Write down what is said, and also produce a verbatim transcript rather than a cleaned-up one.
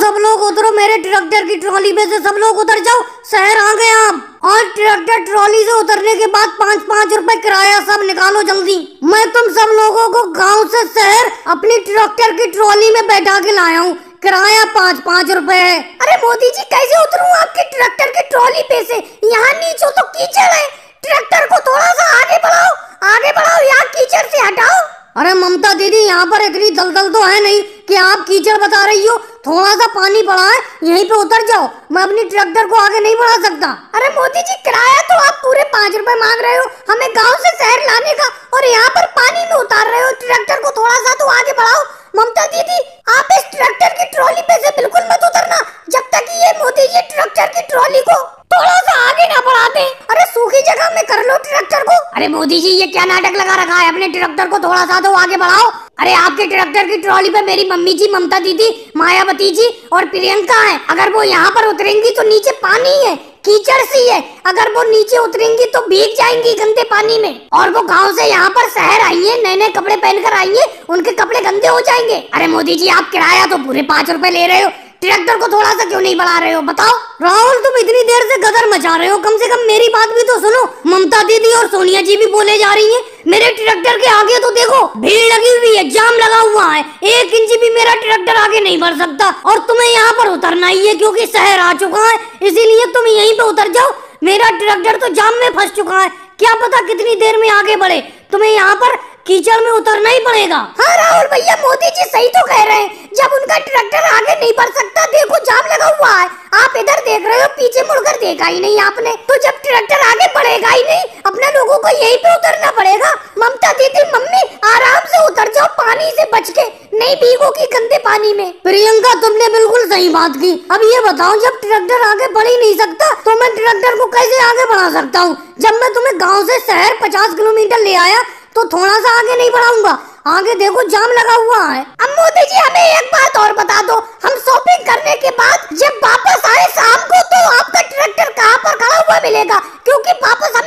सब लोग उतरो मेरे ट्रैक्टर की ट्रॉली में से, सब लोग उतर जाओ, शहर आ गए आप। और ट्रैक्टर ट्रॉली से उतरने के बाद पाँच पाँच रुपए किराया सब निकालो जल्दी। मैं तुम सब लोगों को गांव से शहर अपनी ट्रैक्टर की ट्रॉली में बैठा के लाया हूँ, किराया पाँच पाँच रुपए है। अरे मोदी जी कैसे उतरूं आपके ट्रैक्टर की ट्रॉली पे से? यहाँ नीचे तो कीचड़ है, ट्रैक्टर को थोड़ा सा आगे बढ़ाओ, आगे बढ़ाओ, यहाँ कीचड़ से हटाओ। अरे ममता दीदी, यहाँ पर इतनी दलदल तो है नहीं कि आप कीचड़ बता रही हो, थोड़ा सा पानी पड़ा है, यहीं पे उतर जाओ, मैं अपनी ट्रैक्टर को आगे नहीं बढ़ा सकता। अरे मोदी जी किराया तो आप पूरे पाँच रुपए मांग रहे हो हमें गांव से शहर लाने का, और यहाँ पर पानी में उतार रहे हो, ट्रैक्टर को थोड़ा सा तो आगे बढ़ाओ। ममता दीदी आप इस ट्रैक्टर की ट्रॉली पे से बिल्कुल मत उतरना जब तक ये मोदी जी ट्रैक्टर की ट्रॉली को थोड़ा सा आगे ना बढ़ाते। अरे सूखी जगह में कर लो ट्रैक्टर को। अरे मोदी जी ये क्या नाटक लगा रखा है, अपने ट्रैक्टर को थोड़ा सा तो आगे बढ़ाओ। अरे आपके ट्रैक्टर की ट्रॉली पे मेरी मम्मी जी, ममता दीदी, मायावती जी और प्रियंका है, अगर वो यहाँ पर उतरेंगी तो नीचे पानी है, कीचड़ सी है, अगर वो नीचे उतरेंगी तो भीग जाएंगी गंदे पानी में। और वो गांव से यहाँ पर शहर आई है, नए नए कपड़े पहनकर आई है, उनके कपड़े गंदे हो जाएंगे। अरे मोदी जी आप किराया तो पूरे पाँच रुपए ले रहे हो, ट्रैक्टर को थोड़ा सा क्यों नहीं बढ़ा रहे हो बताओ? राहुल तुम इतनी देर से गदर मचा रहे हो, कम से कम मेरी बात भी तो सुनो। ममता दीदी और सोनिया जी भी बोले जा रही हैं, मेरे ट्रैक्टर के आगे तो देखो भीड़ लगी हुई है, जाम लगा हुआ है, एक इंच भी मेरा ट्रैक्टर आगे नहीं बढ़ सकता, और तुम्हें यहाँ पर उतरना ही है क्योंकि शहर आ चुका है, इसीलिए तुम यहीं पे उतर जाओ। मेरा ट्रैक्टर तो जाम में फंस चुका है, क्या पता कितनी देर में आगे बढ़े, तुम्हें यहाँ पर कीचड़ में उतरना ही पड़ेगा। हाँ राहुल भैया, मोदी जी सही तो कह रहे हैं, जब उनका ट्रैक्टर आगे नहीं बढ़ सकता, देखो जाम लगा हुआ है, आप इधर देख रहे हो, पीछे मुड़कर देखा ही नहीं आपने, तो जब ट्रैक्टर आगे बढ़ेगा ही नहीं, अपने लोगों को यहीं पे उतरना पड़ेगा। ममता दीदी मम्मी आराम से उतर जाओ, पानी से बच के, नहीं भीगोगी गंदे पानी में। प्रियंका तुमने बिल्कुल सही बात की। अब ये बताओ, जब ट्रैक्टर आगे बढ़ ही नहीं सकता तो मैं ट्रैक्टर को कैसे आगे बढ़ा सकता हूँ? जब मैं तुम्हें गाँव से शहर पचास किलोमीटर ले आया तो थोड़ा सा आगे नहीं बढ़ाऊंगा, आगे देखो जाम लगा हुआ है। अब मोदी जी हमें एक बात और बता दो, हम शॉपिंग करने के बाद जब वापस आए शाम को तो आपका ट्रैक्टर कहाँ पर खड़ा हुआ मिलेगा? क्योंकि वापस